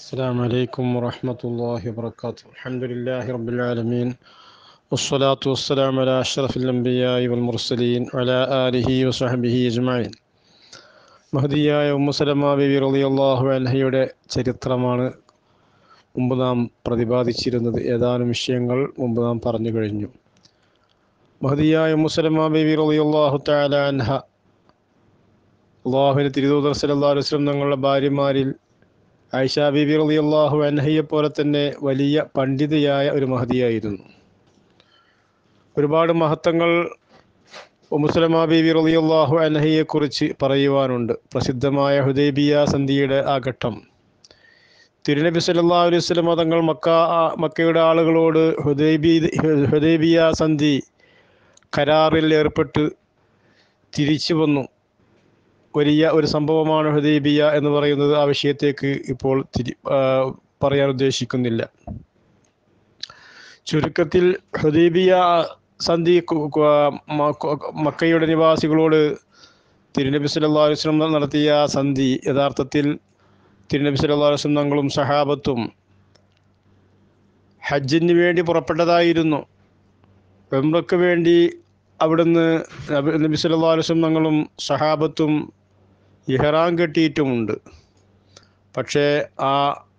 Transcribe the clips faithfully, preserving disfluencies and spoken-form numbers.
السلام عليكم ورحمة الله وبركاته. الحمد لله رب العالمين والصلاة والسلام على أشرف الأنبياء والمرسلين وعلى آله وصحبه أجمعين. മഹദിയായ Umm Salama ബിബി റളിയല്ലാഹു അൻഹയുടെ ചരിത്രമാണ് മുമ്പ് നാം പ്രതിപാദിച്ചിരുന്നത്. ഏതാനും വിഷയങ്ങൾ മുമ്പ് നാം പറഞ്ഞു കഴിഞ്ഞു. മഹദിയായ ഉമ്മു സലമ ബിബി റളിയല്ലാഹു തആല അൻഹ അല്ലാഹുവിൻ്റെ തിരുദൂതർ സല്ലല്ലാഹു അലൈഹി വസല്ലം തങ്ങളുടെ ഭാര്യമാരിൽ ആയിഷ ബീബി റളിയല്ലാഹു അൻഹയെ പോലെ തന്നെ വലിയ പണ്ഡിതയായ ഒരു മഹദിയായിരുന്നു. ഒരുപാട് മഹത്വങ്ങൾ ഉമ്മു സലമ ബീബി റളിയല്ലാഹു അൻഹയെ കുറിച്ച് പറയുവാനുണ്ട്. പ്രസിദ്ധമായ ഹുദൈബിയ സന്ധിയുടെ ആ ഘട്ടം, തിരുനബി സല്ലല്ലാഹു അലൈഹി വസല്ലം തങ്ങൾ മക്ക മക്കയുടെ ആളുകളോട് ഹുദൈബി ഹുദൈബിയ സന്ധി കരാറിൽ ഏർപ്പെട്ട് തിരിച്ചു വന്നു. വലിയ ഒരു സംഭവമാണ് ഹുദൈബിയ എന്ന് പറയുന്നത്. ആ വിഷയത്തേക്ക് ഇപ്പോൾ തിരി പറയാൻ ഉദ്ദേശിക്കുന്നില്ല. ചുരുക്കത്തിൽ ഹുദൈബിയ സന്ധി മക്കയുടെ നിവാസികളോട് തിരുനബി സല്ലല്ലാഹു അലൈഹി വസല്ലം നടത്തിയ സന്ധി യഥാർത്ഥത്തിൽ തിരുനബി സല്ലല്ലാഹു അലൈഹി വസല്ലം തങ്ങളും സഹാബത്തും ഹജ്ജിന് വേണ്ടി പുറപ്പെട്ടതായിരുന്നു. ഉംറയ്ക്ക് വേണ്ടി അവിടുന്ന് നബി സല്ലല്ലാഹു അലൈഹി വസല്ലം തങ്ങളും സഹാബത്തും ഇഹ്റാം കെട്ടിയിട്ടുമുണ്ട്. പക്ഷേ ആ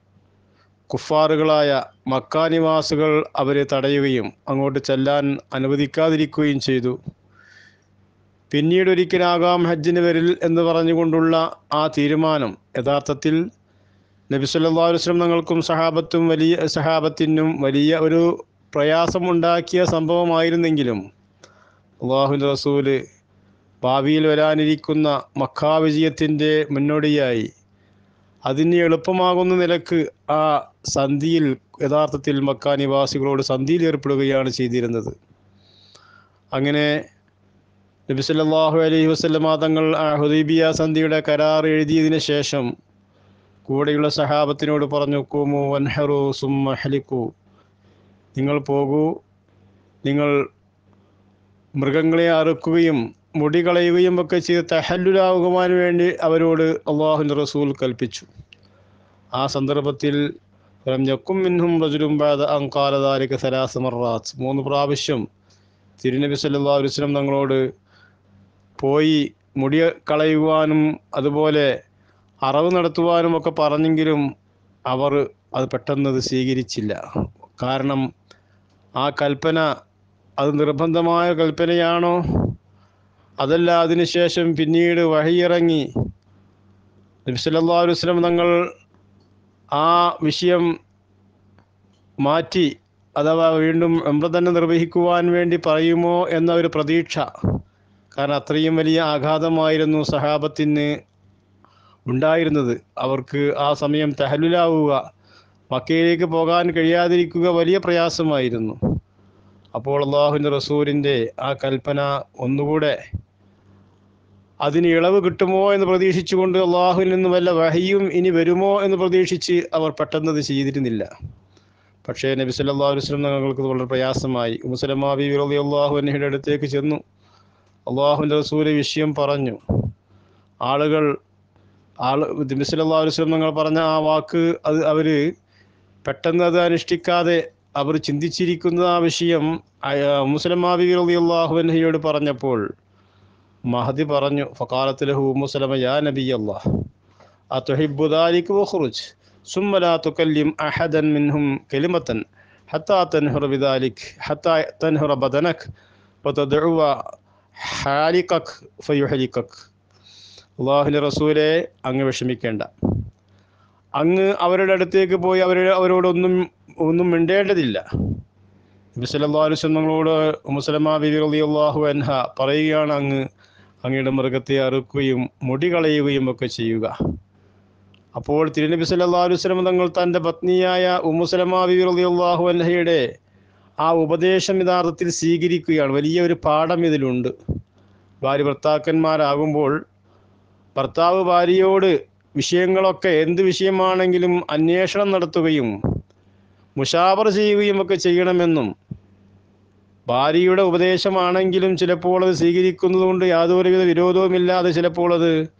കുഫാറുകളായ മക്ക നിവാസികൾ അവരെ തടയുകയും അങ്ങോട്ട് ചെല്ലാൻ അനുവദിക്കാതിരിക്കുകയും ചെയ്തു. പിന്നീട് ഒരിക്കലാകാം ഹജ്ജിന് വരിൽ എന്ന് പറഞ്ഞുകൊണ്ടുള്ള ആ തീരുമാനം യഥാർത്ഥത്തിൽ നബി സല്ലല്ലാഹു അലൈഹി വസല്ലം തങ്ങൾക്കും സഹാബത്തും വലിയ സഹാബത്തിനും വലിയ ഒരു പ്രയാസമുണ്ടാക്കിയ സംഭവമായിരുന്നെങ്കിലും അല്ലാഹുവിൻ്റെ റസൂല് ഭാവിയിൽ വരാനിരിക്കുന്ന മക്ക വിജയത്തിൻ്റെ മുന്നോടിയായി അതിന് എളുപ്പമാകുന്ന നിലക്ക് ആ സന്ധിയിൽ യഥാർത്ഥത്തിൽ മക്ക നിവാസികളോട് സന്ധിയിൽ ഏർപ്പെടുകയാണ് ചെയ്തിരുന്നത്. അങ്ങനെ നബി സല്ലല്ലാഹു അലൈഹി വസല്ലം തങ്ങൾ ആ ഹുദൈബിയ സന്ധിയുടെ കരാർ എഴുതിയതിന് ശേഷം കൂടെയുള്ള സഹാബത്തിനോട് പറഞ്ഞു, ഖൂമു വൻഹറു സുമ്മ ഹലിക്കു, നിങ്ങൾ പോകൂ, നിങ്ങൾ മൃഗങ്ങളെ അറുക്കുകയും മുടി കളയുകയും ഒക്കെ ചെയ്ത് തഹല്ലുലാകുവാൻ വേണ്ടി അവരോട് അല്ലാഹുവിൻ്റെ റസൂൽ കൽപ്പിച്ചു. ആ സന്ദർഭത്തിൽ യക്കും മിൻഹും റജുലും ബഅദ അൻ ഖാല ദാലിക സലാസ മർറാത്ത്, മൂന്ന് പ്രാവശ്യം തിരുനബി സല്ലല്ലാഹു അലൈഹി വസല്ലം തങ്ങളോട് പോയി മുടി കളയുവാനും അതുപോലെ അറവ് നടത്തുവാനും ഒക്കെ പറഞ്ഞെങ്കിലും അവർ അത് പെട്ടെന്നത് സ്വീകരിച്ചില്ല. കാരണം ആ കൽപ്പന അത് നിർബന്ധമായ കൽപ്പനയാണോ അതല്ല അതിനുശേഷം പിന്നീട് വഹയിറങ്ങി നബി സല്ലല്ലാഹു അലൈഹി വസല്ലം തങ്ങൾ ആ വിഷയം മാറ്റി അഥവാ വീണ്ടും ഉംറ തന്നെ നിർവഹിക്കുവാൻ വേണ്ടി പറയുമോ എന്ന ഒരു പ്രതീക്ഷ. കാരണം അത്രയും വലിയ ആഘാതമായിരുന്നു സഹാബത്തിന് ഉണ്ടായിരുന്നത്. അവർക്ക് ആ സമയം തഹല്ലുലാവുക, മക്കയിലേക്ക് പോകാൻ കഴിയാതിരിക്കുക വലിയ പ്രയാസമായിരുന്നു. അപ്പോൾ അല്ലാഹുവിൻ്റെ റസൂലിൻ്റെ ആ കൽപ്പന ഒന്നുകൂടെ അതിന് ഇളവ് കിട്ടുമോ എന്ന് പ്രതീക്ഷിച്ചുകൊണ്ട് അള്ളാഹുവിൽ നിന്ന് വല്ല വഹിയും ഇനി വരുമോ എന്ന് പ്രതീക്ഷിച്ച് അവർ പെട്ടെന്നത് ചെയ്തിരുന്നില്ല. പക്ഷേ നബി സല്ലല്ലാഹു അലൈഹി വസല്ലം തങ്ങൾക്ക് വളരെ പ്രയാസമായി. ഉമ്മു സലമ ബിബി റളിയല്ലാഹു അൻഹയുടെ അടുത്തേക്ക് ചെന്നു അള്ളാഹുവിൻ്റെ റസൂൽ വിഷയം പറഞ്ഞു. ആളുകൾ ആൾ നബി സല്ലല്ലാഹു അലൈഹി വസല്ലം തങ്ങൾ പറഞ്ഞ ആ വാക്ക് അത് അവർ പെട്ടെന്ന് അത് അനുഷ്ഠിക്കാതെ അവർ ചിന്തിച്ചിരിക്കുന്ന ആ വിഷയം ഉമ്മു സലമ ബിബി റളിയല്ലാഹു അൻഹയോട് പറഞ്ഞപ്പോൾ മഹദി പറഞ്ഞു, ഫഖാലത്ത് ലഹു ഉമ്മു സലമ യാ നബിയല്ലാഹ് അതുഹിബ്ബു ദാലിക വഖ്റുജ് സുമ്മ ലാ തുകല്ലിം അഹദൻ മിൻഹും കലിമതൻ ഹത്താ തൻഹുറ ബിദാലിക ഹത്താ തൻഹുറ ബദനക വതദഉവ ഹാലികക ഫയുഹലികക. അല്ലാഹുവിൻ്റെ റസൂലേ, അങ്ങ് വിഷമിക്കേണ്ട. അങ്ങ് അവരുടെ അടുത്തേക്ക് പോയി അവരുടെ അവരോടൊന്നും ഒന്നും മിണ്ടേണ്ടതില്ല. നബി സല്ലല്ലാഹു അലൈഹി വസല്ലം തങ്ങളോട് ഉമ്മു സലമ ബിബി റളിയല്ലാഹു അൻഹ പറയുകയാണ്, അങ്ങ് അങ്ങയുടെ മൃഗത്തെ അറുക്കുകയും മുടി കളയുകയും ഒക്കെ ചെയ്യുക. അപ്പോൾ തിരുനബി സല്ലല്ലാഹു അലൈഹി വസല്ലം തങ്ങൾ തൻ്റെ പത്നിയായ ഉമ്മു സലമ ബിബി റളിയല്ലാഹു അൻഹയുടെ ആ ഉപദേശം യഥാർത്ഥത്തിൽ സ്വീകരിക്കുകയാണ്. വലിയ ഒരു പാഠം ഇതിലുണ്ട്. ഭാര്യ ഭർത്താക്കന്മാരാകുമ്പോൾ ഭർത്താവ് ഭാര്യയോട് വിഷയങ്ങളൊക്കെ എന്ത് വിഷയമാണെങ്കിലും അന്വേഷണം നടത്തുകയും മുശാവറ ചെയ്യുകയും ഒക്കെ ചെയ്യണമെന്നും, ഭാര്യയുടെ ഉപദേശമാണെങ്കിലും ചിലപ്പോൾ അത് സ്വീകരിക്കുന്നതുകൊണ്ട് യാതൊരുവിധ വിരോധവുമില്ലാതെ ചിലപ്പോൾ അത്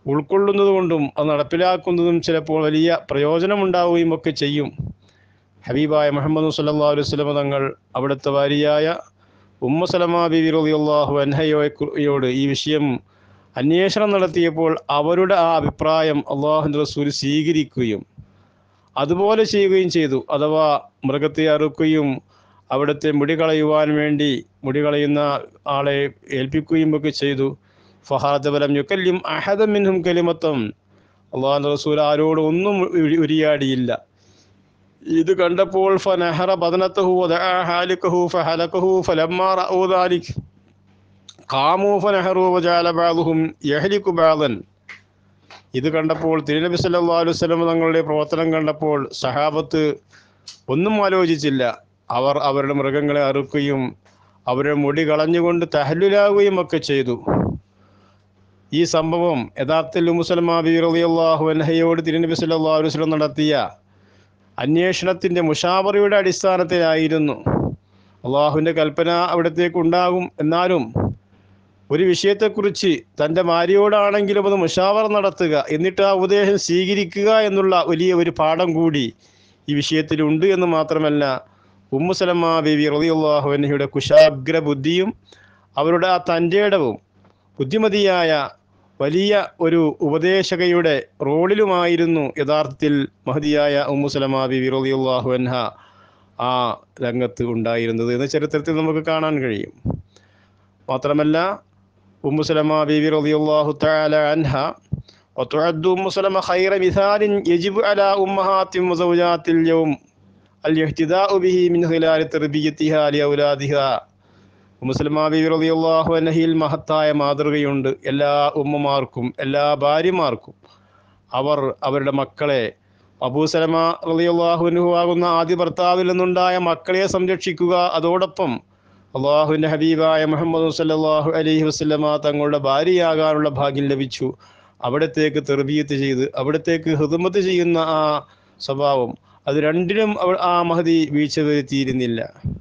ഉൾക്കൊള്ളുന്നത് കൊണ്ടും അത് നടപ്പിലാക്കുന്നതും ചിലപ്പോൾ വലിയ പ്രയോജനമുണ്ടാവുകയും ഒക്കെ ചെയ്യും. ഹബീബായ മുഹമ്മദ് സല്ലല്ലാഹു അലൈഹി വസല്ലം തങ്ങൾ അവിടുത്തെ ഭാര്യയായ ഉമ്മു സലമ ബിബി റളിയല്ലാഹു അൻഹയോട് ഈ വിഷയം അന്വേഷണം നടത്തിയപ്പോൾ അവരുടെ ആ അഭിപ്രായം അള്ളാഹുവിൻ്റെ റസൂൽ സ്വീകരിക്കുകയും അതുപോലെ ചെയ്യുകയും ചെയ്തു. അഥവാ മൃഗത്തെ അറുക്കുകയും അവിടുത്തെ മുടി കളയുവാൻ വേണ്ടി മുടി കളയുന്ന ആളെ ഏൽപ്പിക്കുകയും ഒക്കെ ചെയ്തു. ഫഹാദബലം യുക്കല്ലിം അഹദൻ മിൻഹും കലിമത്തം, അള്ളാഹുവിൻ്റെ റസൂൽ ആരോട് ഒന്നും ഉരിയാടിയില്ല. ഇത് കണ്ടപ്പോൾ ഫനഹറ ബദനതഹു വദഅ ഹാലികഹു ഫഹലകഹു ഫലമ്മാ റഅൂ ദാലിക ഖാമൂ ഫനഹറു വജഅല ബഅദുഹും യഹ്ലികു ബഅദൻ. ഇത് കണ്ടപ്പോൾ തിരുനബി സല്ലല്ലാഹു അലൈഹി വസല്ലം തങ്ങളുടെ പ്രവർത്തനം കണ്ടപ്പോൾ സഹാബത്ത് ഒന്നും ആലോചിച്ചില്ല. അവർ അവരുടെ മൃഗങ്ങളെ അറുക്കുകയും അവരുടെ മുടി കളഞ്ഞുകൊണ്ട് തഹല്ലുലാവുകയും ഒക്കെ ചെയ്തു. ഈ സംഭവം യഥാർത്ഥത്തിൽ ഉമ്മു സലമ ബിബി റളിയല്ലാഹു അൻഹയോട് തിരുനബി സല്ലല്ലാഹു അലൈഹി വസല്ലം നടത്തിയ അന്വേഷണത്തിൻ്റെ മുഷാവറയുടെ അടിസ്ഥാനത്തിലായിരുന്നു. അള്ളാഹുവിൻ്റെ കൽപ്പന അവിടത്തേക്ക് ഉണ്ടാകും. എന്നാലും ഒരു വിഷയത്തെക്കുറിച്ച് തൻ്റെ ഭാര്യയോടാണെങ്കിലും അത് മുഷാവറ നടത്തുക, എന്നിട്ട് ആ ഉപദേശം സ്വീകരിക്കുക എന്നുള്ള വലിയ ഒരു പാഠം കൂടി ഈ വിഷയത്തിലുണ്ട് എന്ന് മാത്രമല്ല, ഉമ്മു സലമ ബിബി റളിയല്ലാഹു അൻഹയുടെ കുശാഗ്ര ബുദ്ധിയും അവരുടെ ആ തൻ്റെ ഇടവും ബുദ്ധിമതിയായ വലിയ ഒരു ഉപദേശകയുടെ റോളിലുമായിരുന്നു യഥാർത്ഥത്തിൽ മഹദിയായ ഉമ്മു സലമ ബിബി റളിയല്ലാഹു അൻഹ ആ രംഗത്ത് ഉണ്ടായിരുന്നത് എന്ന് ചരിത്രത്തിൽ നമുക്ക് കാണാൻ കഴിയും. മാത്രമല്ല ഉമ്മു സലമ ബിബി റളിയല്ലാഹു തആല അൻഹ വതുഅദ്ദു ഉമ്മു സലമ ഖൈറ മിസാലിൻ യജിബു അലാ ഉമ്മഹാത്തി വസൗജാത്തിൽ യൗം അൽ-ഇഹ്തിദാഉ ബിഹി മിൻ ഖിലാലി തർബിയത്തിഹാ ലി ഔലാദിഹാ. ഉമ്മു സലമ ബിബി റളിയല്ലാഹു അൻഹയിൽ മഹത്തായ മാതൃകയുണ്ട്. എല്ലാ ഉമ്മമാർക്കും എല്ലാ ഭാര്യമാർക്കും അവർ അവരുടെ മക്കളെ അബൂ സലമ റളിയല്ലാഹു അൻഹു ആകുന്ന ആദ്യ ഭർത്താവിൽ നിന്നുണ്ടായ മക്കളെ സംരക്ഷിക്കുക, അതോടൊപ്പം അള്ളാഹുവിൻ്റെ ഹബീബായ മുഹമ്മദ് സല്ലല്ലാഹു അലൈഹി വസല്ലമ തങ്ങളുടെ ഭാര്യയാകാനുള്ള ഭാഗ്യം ലഭിച്ചു. അവിടത്തേക്ക് തർബിയത്ത് ചെയ്ത് അവിടത്തേക്ക് ഖിദ്മത്ത് ചെയ്യുന്ന ആ സ്വഭാവം, അത് രണ്ടിനും ആ മഹദി വീഴ്ച വരുത്തിയിരുന്നില്ല.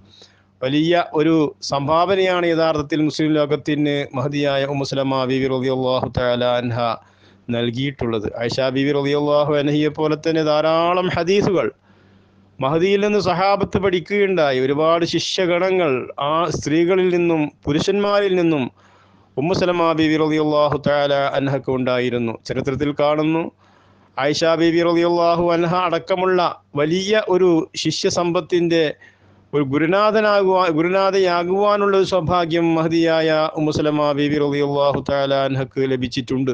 വലിയ ഒരു സംഭാവനയാണ് യഥാർത്ഥത്തിൽ മുസ്ലിം ലോകത്തിന് മഹദിയായ ഉമ്മു സലമ ബിബി റളിയല്ലാഹു തആല അൻഹ നൽകിയിട്ടുള്ളത്. ആയിഷ ബിബി റളിയല്ലാഹു അൻഹയെ പോലെ തന്നെ ധാരാളം ഹദീസുകൾ മഹദിയിൽ നിന്ന് സഹാബത്ത് പഠിക്കുകയുണ്ടായി. ഒരുപാട് ശിഷ്യഗണങ്ങൾ ആ സ്ത്രീകളിൽ നിന്നും പുരുഷന്മാരിൽ നിന്നും ഉമ്മു സലമ ബിബി റളിയല്ലാഹു തആല അൻഹക്ക് ഉണ്ടായിരുന്നു. ചരിത്രത്തിൽ കാണുന്നു, ആയിഷ ബിബി റളിയല്ലാഹു അൻഹ അടക്കമുള്ള വലിയ ഒരു ശിഷ്യ സമ്പത്തിൻ്റെ ഒരു ഗുരുനാഥനാകുവാൻ ഗുരുനാഥയാകുവാനുള്ള ഒരു സൗഭാഗ്യം മഹദിയായ ഉമ്മു സലമ ബിബി റളിയല്ലാഹു തആല അൻഹക്ക് ലഭിച്ചിട്ടുണ്ട്.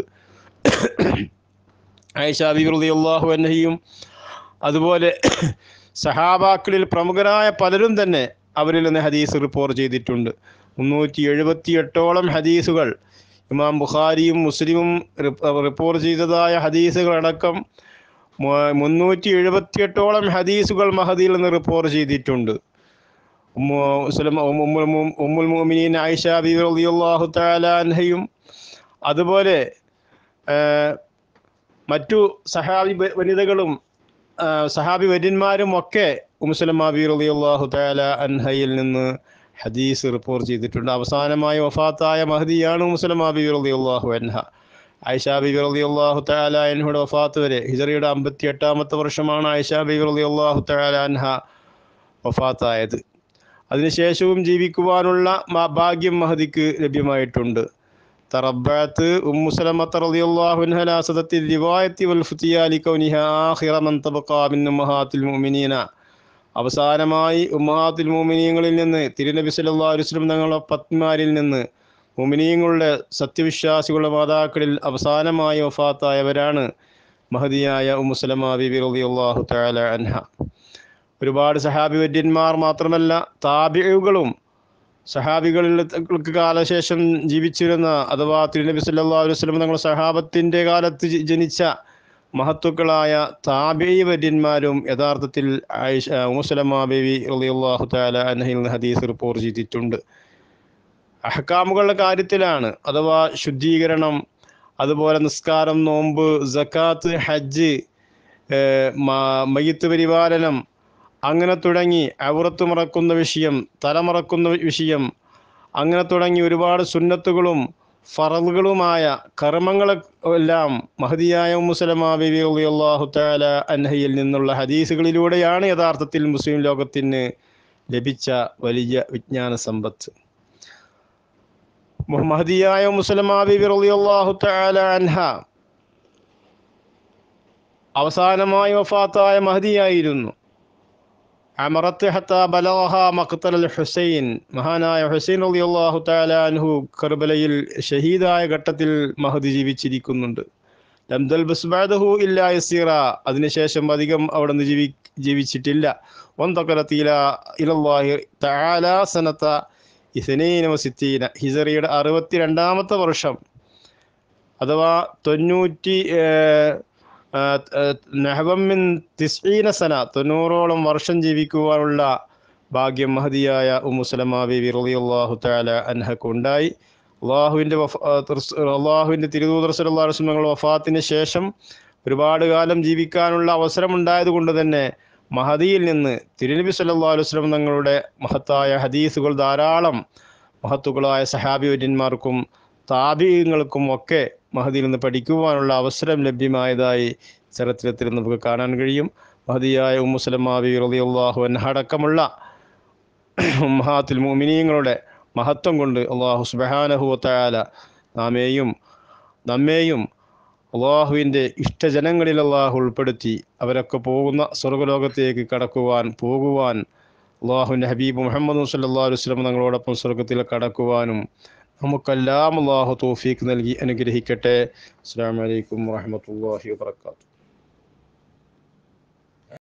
ആയിഷ ബിബി റളിയല്ലാഹു അൻഹയും അതുപോലെ സഹാബാക്കളിൽ പ്രമുഖരായ പലരും തന്നെ അവരിൽ നിന്ന് ഹദീസ് റിപ്പോർട്ട് ചെയ്തിട്ടുണ്ട്. മുന്നൂറ്റി എഴുപത്തി എട്ടോളം ഹദീസുകൾ ഇമാം ബുഖാരിയും മുസ്ലിമും റിപ്പോർട്ട് ചെയ്തതായ ഹദീസുകളടക്കം മുന്നൂറ്റി എഴുപത്തി എട്ടോളം ഹദീസുകൾ മഹദിയിൽ നിന്ന് റിപ്പോർട്ട് ചെയ്തിട്ടുണ്ട്. ഉമ്മുൽ മുഅ്മിനീൻ ആയിഷ ബിബി റളിയല്ലാഹു തആല അൻഹയും അതുപോലെ മറ്റു സഹാബി വനിതകളും സഹാബി വര്യന്മാരും ഒക്കെ ഉമ്മു സലമ ബിബി റളിയല്ലാഹു തആല അൻഹയിൽ നിന്ന് ഹദീസ് റിപ്പോർട്ട് ചെയ്തിട്ടുണ്ട്. അവസാനമായി വഫാത്തായ മഹദിയാണ് ഉമ്മു സലമ ബിബി റളിയല്ലാഹു അൻഹ. ആയിഷ ബിബി റളിയല്ലാഹു തആല അൻഹയുടെ വഫാത്ത് വരെ ഹിജറയുടെ അമ്പത്തി എട്ടാമത്തെ വർഷമാണ് ആയിഷ ബിബി റളിയല്ലാഹു തആല അൻഹ വഫാത്തായത്. അതിനുശേഷവും ജീവിക്കുവാനുള്ള ഭാഗ്യം മഹദിക്ക് ലഭ്യമായിട്ടുണ്ട്. തറബ്ബഅത്ത് ഉമ്മു സലമ റളിയല്ലാഹു അൻഹ ലാ സദത്തി റിവായത്തി വൽ ഫുതിയാ ലികൗനിഹാ ആഖിറ മൻ തബഖാ മിൻ ഉമ്മഹാത്തിൽ മുഅ്മിനീന. അവസാനമായി ഉമ്മഹാത്തുൽ മുഅ്മിനീങ്ങളിൽ നിന്ന് തിരുനബി സല്ലല്ലാഹു അലൈഹി വസല്ലം തങ്ങളുടെ പത്നിമാരിൽ നിന്ന് മുഅ്മിനീങ്ങളുടെ സത്യവിശ്വാസികളുടെ മാതാക്കളിൽ അവസാനമായി വഫാത്തായവരാണ് മഹദിയായ ഉമ്മു സലമ ബിബി റളിയല്ലാഹു തആല അൻഹ. ഒരുപാട് സഹാബി വര്യന്മാർ മാത്രമല്ല താബിഈകളും സഹാബികൾക്ക് കാലശേഷം ജീവിച്ചിരുന്ന അഥവാ തിരുനബി സല്ലല്ലാഹു അലൈഹി വസല്ലം തങ്ങളുടെ സഹാബത്തിൻ്റെ കാലത്ത് ജനിച്ച മഹത്തുക്കളായ താബിഈ വര്യന്മാരും യഥാർത്ഥത്തിൽ ആയിഷ ഉമ്മു സലമ ബിബി റളിയല്ലാഹു തആല അൻഹയിൽ നിന്ന് ഹദീസ് റിപ്പോർട്ട് ചെയ്തിട്ടുണ്ട്. അഹ്കാമുകളുടെ കാര്യത്തിലാണ്, അഥവാ ശുദ്ധീകരണം, അതുപോലെ നിസ്കാരം, നോമ്പ്, സക്കാത്ത്, ഹജ്ജ്, മയ്യിത്ത് പരിപാലനം, അങ്ങനെ തുടങ്ങി ഔറത്ത് മറക്കുന്ന വിഷയം, തലമറക്കുന്ന വിഷയം, അങ്ങനെ തുടങ്ങി ഒരുപാട് സുന്നത്തുകളും ഫറളുകളുമായ കർമ്മങ്ങളെല്ലാം മഹദിയായ ഉമ്മു സലമ ബിബി റളിയല്ലാഹു തആല അൻഹയിൽ നിന്നുള്ള ഹദീസുകളിലൂടെയാണ് യഥാർത്ഥത്തിൽ മുസ്ലിം ലോകത്തിന് ലഭിച്ച വലിയ വിജ്ഞാന സമ്പത്ത്. മഹദിയായ ഉമ്മു സലമ ബിബി റളിയല്ലാഹു തആല അൻഹ അവസാനമായി വഫാത്തായ മഹദിയായിരുന്നു. അമറത്ത് ഹത്താ ബലഗഹ മഖ്തൽ ഹുസൈൻ, മഹാനായ ഹുസൈൻ റളിയല്ലാഹു തആല അൻഹു കർബലയിൽ ഷഹീദായ ഘട്ടത്തിൽ മഹദി ജീവിച്ചിരിക്കുന്നുണ്ട്. ലം തൽബസ് ബഅദഹു ഇല്ലാ യസീറ, അതിനുശേഷം അധികം അവിടെ നിന്ന് ജീവി ജീവിച്ചിട്ടില്ല. വന്തഖലത് ഇലാ ഇലല്ലാഹി തആല സനത ഇസ്നീന വസിത്തീന, ഹിജറിയുടെ അറുപത്തിരണ്ടാമത്തെ വർഷം അഥവാ തൊണ്ണൂറ്റി നഹവമിൻ തിസ്ഈന സന, തൊണ്ണൂറോളം വർഷം ജീവിക്കുവാനുള്ള ഭാഗ്യം മഹദിയായ ഉമ്മു സലമ ബിബി റളിയല്ലാഹു തആല അൻഹക്ക് ഉണ്ടായി. അള്ളാഹുവിൻ്റെ അള്ളാഹുവിൻ്റെ തിരുദൂതർ സല്ലല്ലാഹു അലൈഹി വസല്ലം വഫാത്തിന് ശേഷം ഒരുപാട് കാലം ജീവിക്കാനുള്ള അവസരമുണ്ടായത് കൊണ്ട് തന്നെ മഹദിയിൽ നിന്ന് തിരുനബി സല്ലല്ലാഹു അലൈഹി വസല്ലം തങ്ങളുടെ മഹത്തായ ഹദീസുകൾ ധാരാളം മഹത്തുക്കളായ സഹാബിവര്യന്മാർക്കും താബിഈങ്ങൾക്കും ഒക്കെ മഹദിയിൽ നിന്ന് പഠിക്കുവാനുള്ള അവസരം ലഭ്യമായതായി ചരിത്രത്തിൽ നമുക്ക് കാണാൻ കഴിയും. മഹദിയായ ഉമ്മു സലമ ബിബി റളിയല്ലാഹു അൻഹ അടക്കമുള്ള ഉമ്മഹാത്തുൽ മുഅ്മിനീങ്ങളുടെ മഹത്വം കൊണ്ട് അല്ലാഹു സുബ്ഹാനഹു വ തആല നാമേയും നമ്മെയും അള്ളാഹുവിൻ്റെ ഇഷ്ടജനങ്ങളിൽ അള്ളാഹു ഉൾപ്പെടുത്തി അവരൊക്കെ പോകുന്ന സ്വർഗ്ഗലോകത്തേക്ക് കടക്കുവാൻ പോകുവാൻ അള്ളാഹുവിൻ്റെ ഹബീബ് മുഹമ്മദ് സല്ലല്ലാഹു അലൈഹി വസല്ലം തങ്ങളോടൊപ്പം സ്വർഗ്ഗത്തിൽ കടക്കുവാനും നമുക്കെല്ലാം അള്ളാഹു തൗഫീഖ് നൽകി അനുഗ്രഹിക്കട്ടെ. അസ്സലാമു അലൈക്കും വറഹ്മത്തുള്ളാഹി വബറകാതുഹു.